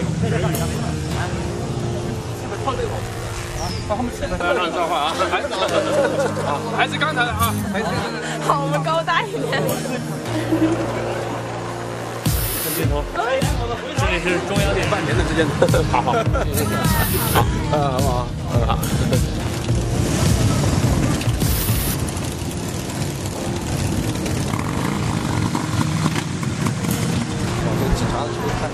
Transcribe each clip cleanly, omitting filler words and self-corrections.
他们现在乱说话啊！还是刚才的啊，还是好，我们高大一点。 镜头，这里是中央电半年的时间，好好，好，好，好。警察去看。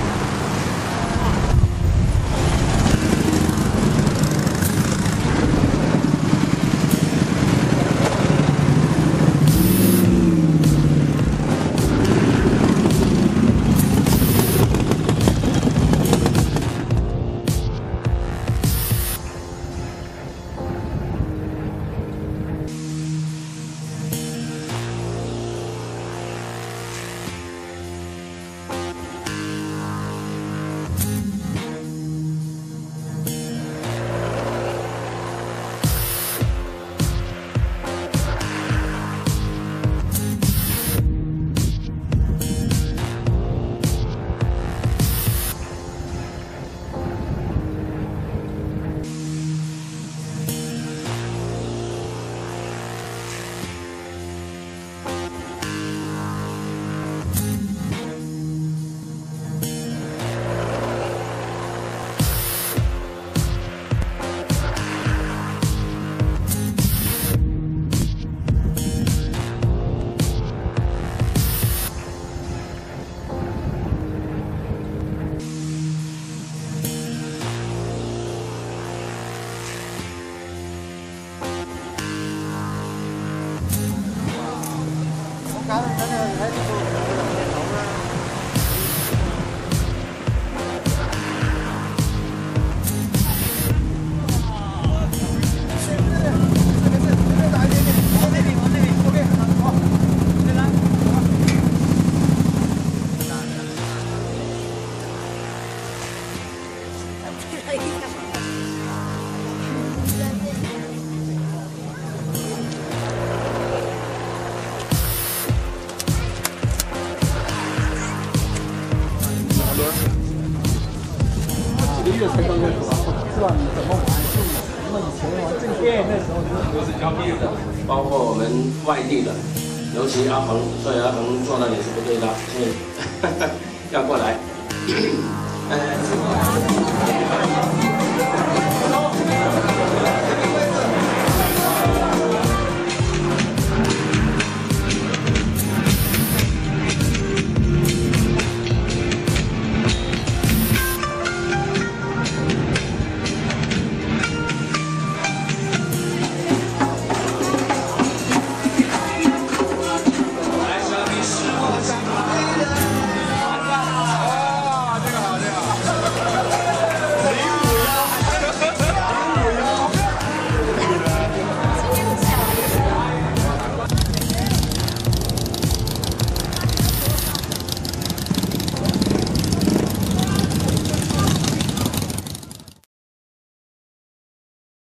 几个月才刚开始吧，不知道你怎么玩，那么以前玩这个 game 那时候都是交币的， 包括我们外地的，尤其阿鹏，所以阿鹏做的也是不对的，所以要过来。